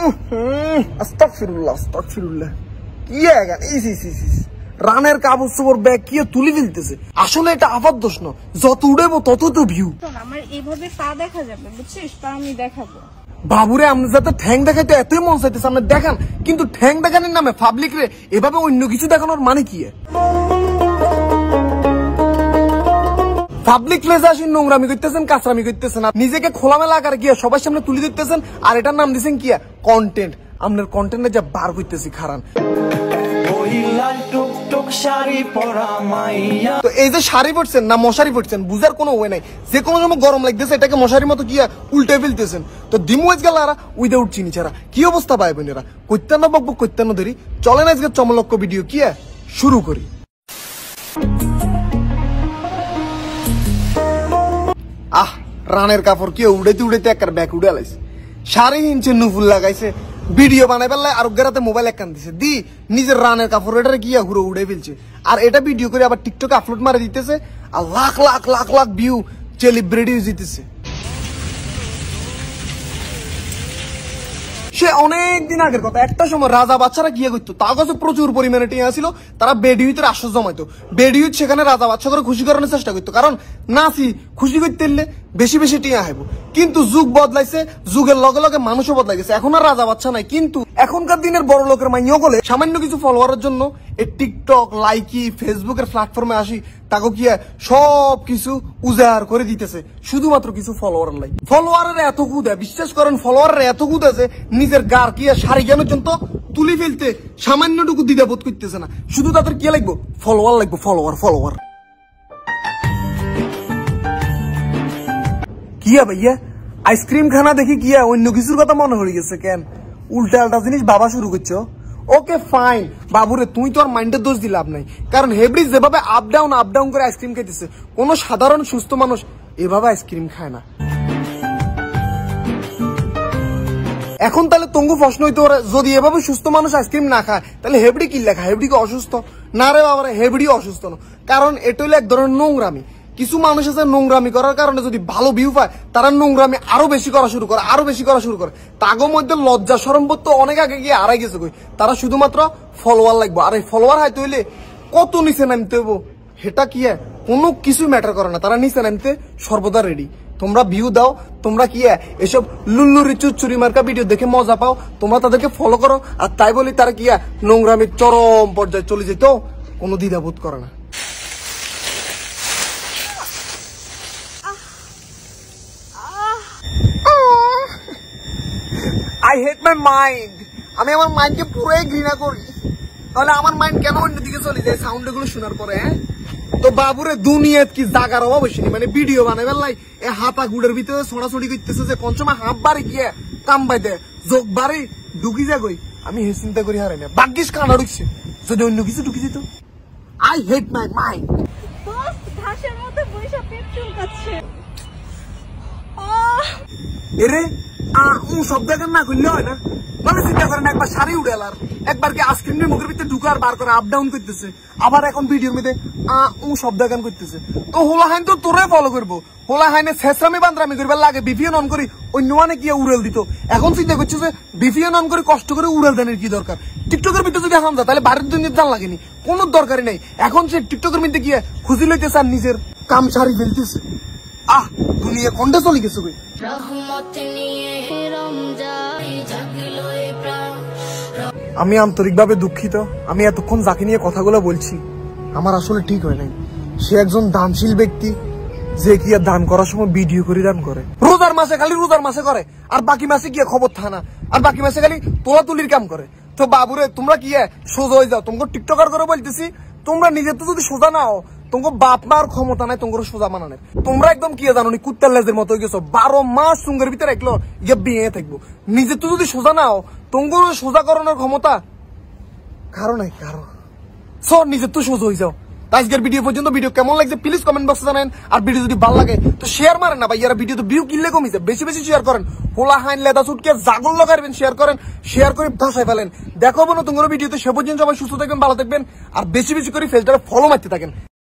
আস্তাগফিরুল্লাহ আস্তাগফিরুল্লাহ। কি এগান রানের কাপড় চোপড় ব্যাগ কি তুলে ফেলতেছে। আসলে এটা আবার দোষ না, যত উড়েবো তত তো ভিউ। আমার এইভাবে পা দেখা যাবে, বুঝছিস? পা আমি দেখাবো। বাবুরে আপনি যাতে ঠ্যাং দেখাইতে এতই মন চাইতেছে আপনি দেখান, কিন্তু ঠ্যাং দেখানোর নামে পাবলিক রে এভাবে অন্য কিছু দেখানোর মানে কি? পাবলিক প্লেসে আসি নোংরামি করতেছেন, কাঁচরামি করতেছেন, নিজেকে খোলামেলা আকারে গিয়ে সবার সামনে তুলে দিতেছেন, আর এটার নাম দিচ্ছেন কি কন্টেন্ট। আপনার কন্টেন্টে যা বার করতেছি খারান। তো এই যে শাড়ি পড়ছেন না মশারি পড়ছেন বুঝার কোনো ওয়ে নাই। যে কোনো সময় গরম লাগতেছে এটাকে মশারির মতো কি উল্টে ফেলতেছেন। তো দিমুজ গেল উইদাউট চিনি ছাড়া কি অবস্থা পায় বোনেরা? কৈত্যান্ন বকবক কৈত্যান্ন দেরি চলে না। আজকে চমলক্ষ ভিডিও কি শুরু করি। আহ রানের কাপড় কি উড়াইতে উড়াইতে একটা ব্যাগ উড়ে আলাইছে। 3.5 ইঞ্চি নুপুর লাগাইছে, ভিডিও বানাই পেলাই আর রাতে মোবাইল একখান দিছে দি নিজের রানের কাপড় এটারে গিয়া ঘুরে উড়ে ফেলছে। আর এটা ভিডিও করে আবার টিকটকে আপলোড মারে দিতেছে, আর লাখ লাখ লাখ লাখ ভিউ সেলিব্রিটি জিতেছে। সে অনেক দিন আগের কথা, একটা সময় রাজা বাচ্চারা গিয়ে করতো, তার কাছে প্রচুর পরিমাণে টিয়া ছিল, তারা বেডিউতে আসর জমাইতো। বেডিউত সেখানে রাজা বাচ্চা করে খুশি করানোর চেষ্টা করতো, কারণ নাচি খুশি করতে বেশি বেশি টিয়া হাইব। কিন্তু যুগ বদলাইছে, যুগের লগে লগে মানুষও বদলাই গেছে। এখন আর রাজা বাচ্চা নাই, কিন্তু এখনকার দিনের বড় লোকের মাইও গলে সামান্য কিছু ফলোয়ারের জন্য এই টিকটক লাইকি ফেসবুকের প্ল্যাটফর্মে আসি তাকে কি সব কিছু উজাড় করে দিতেছে শুধুমাত্র কিছু ফলোয়ারের লাই। ফলোয়ারের এত গুদা, বিশ্বাস করেন ফলোয়ারের এত গুদা যে নিজের গার কি শাড়ি কেন পর্যন্ত তুলে ফেলতে সামান্যটুকু দ্বিধাবোধ করতেছে না। শুধু তাদের কি লাগবো? ফলোয়ার লাগবো, ফলোয়ার ফলোয়ার। কিয়া ভাইয়া আইসক্রিম খানা দেখি কিয়া অন্য কিছুর কথা মনে হয়ে গেছে কেন? উল্টা আল্টা জিনিস বাবা শুরু করছো। ওকে ফাইন বাবুরে, তুই তো আর মাইন্ডের দোষ দিলে লাভ নাই, কারণ হেব্রিজ যেভাবে আপ ডাউন করে আইসক্রিম খাইতেছে কোন সাধারণ সুস্থ মানুষ এভাবে আইসক্রিম খায় না। এখন তাহলে তঙ্গু প্রশ্ন হইতে পারে, যদি এভাবে সুস্থ মানুষ আইসক্রিম না খায় তাহলে হেবড়ি কি লেখা? হেবড়ি কি অসুস্থ? না রে বাবা, হেবড়ি অসুস্থ না, কারণ এটা হলো এক ধরনের নোংরামি। কিছু মানুষ আছে নোংরামি করার কারণে যদি ভালো ভিউ পায় তারা নোংরামি আরো বেশি করা শুরু করে। তাগো মধ্যে লজ্জা শরমবোধ তো অনেক আগে গিয়ে আড়াই গেছে কই। তারা শুধুমাত্র ফলোয়ার লাগবে, আর এই ফলোয়ার হাইতে হইলে কত নিচে নামতে হইব সেটা কি কোনো কিছু ম্যাটার করে না। তারা নিচে নামতে সর্বদা রেডি। তোমরা ভিউ দাও, তোমরা কি এসব লুল্লুরি চুরি মার্কা ভিডিও দেখে মজা পাও, তোমরা তাদেরকে ফলো করো, আর তাই বলি তারা কি নোংরামির চরম পর্যায়ে চলে যেত, কোনো দ্বিধাবোধ করে না। I hate my mind. আমি আমার মাইন্ডকে পুরোই ঘৃণা করি। তাহলে আমার মাইন্ড কেন অন্যদিকে চলে যায় সাউন্ড গুলো শোনার পরে? তো বাবুরে দুনিয়াত কি জাগার অভাব হয়েছে? মানে ভিডিও বানাইবার লাই এ হাতা গুড়ের ভিতরে ছড়াছড়ি করতেছে যে পঞ্চমা হাফ বাড়ি গিয়ে কাম বাই দেয়, যোগ বাড়ি ঢুকি যা গই। আমি হে চিন্তা করি হারাই না, ভাগ্যিস কানা ঢুকছে, যদি অন্য কিছু ঢুকি যেত। I hate my mind. ঘাসের মধ্যে বইসা পেট চুলকাচ্ছে। এরে শব্দ না করলে হয় না? মানে চিন্তা করেন, একবার শাড়ি উড়ালার, একবার কি আইসক্রিমের মুখের ভিতরে ঢুকার বার করে আপ ডাউন করতেছে, আবার এখন ভিডিওর মধ্যে শব্দ গান করতেছে। তো হোলা হাইন তো তোরে ফলো করবো, হোলা হাইনে শেষরামি বান্দ্রামি করবার লাগে বিপিএন অন করি অন্য মানে কি উড়াল দিত। এখন চিন্তা করছে যে বিপিএন অন করে কষ্ট করে উড়াল দেনের কি দরকার? টিকটকের ভিতরে যদি এখন যায় তাহলে বাড়ির জন্য জান লাগেনি, কোনো দরকারই নাই। এখন সে টিকটকের মধ্যে গিয়ে খুঁজি লইতেছে আর নিজের কাম সারি ফেলতেছে। দুনিয়া কন্ডে চলে গেছে কই। আমি আন্তরিকভাবে দুঃখিত, আমি এতক্ষণ যাকে নিয়ে কথাগুলো বলছি আমার আসলে ঠিক হয় নাই। সে একজন দানশীল ব্যক্তি যে কি দান করার সময় ভিডিও করে দান করে। রোজার মাসে করে, আর বাকি মাসে গিয়ে খবর থানা, আর বাকি মাসে খালি তোলাতুলির কাম করে। তো বাবুরে তোমরা কি সোজা হয়ে যাও, তোমাকে টিকটকার করে বলতেছি, তোমরা নিজে তো যদি সোজা নাও তোমার বাপ মার ক্ষমতা নাই তোমার সোজা মানানোর। তোমরা একদম কি জানো নি কুত্তার লেজের মতো হয়ে গেছো, 12 মাস সুঙ্গের ভিতরে রাখলো ইয়ে বিয়ে থাকবো। নিজে তো যদি সোজা নাও তোমার সোজা করানোর ক্ষমতা কারো নাই, কারো সব নিজের তো সোজা হয়ে যাও। আজকের ভিডিও পর্যন্ত। ভিডিও কেমন লাগছে প্লিজ কমেন্ট বক্সে জানান, আর ভিডিও যদি ভালো লাগে তো শেয়ার মারেন না ভাই, ইয়ারা ভিডিও তো ভিউ কিনলে কমিছে, বেশি বেশি শেয়ার করেন। হোলা হাইন লেদা সুটকে জাগল লাগাবেন, শেয়ার করে ভাষায় ফেলেন। দেখো নতুন কোনো ভিডিওতে, সে পর্যন্ত সবাই সুস্থ থাকবেন, ভালো থাকবেন, আর বেশি বেশি করে ফেসটাকে ফলো মারতে থাকেন।